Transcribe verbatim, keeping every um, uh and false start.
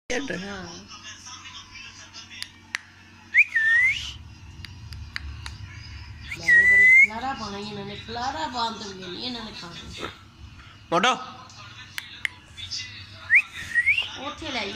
खलारा पाना ही इन्होंने खलारा पान तो भी नहीं इन्होंने खाना मोटो उठे लाई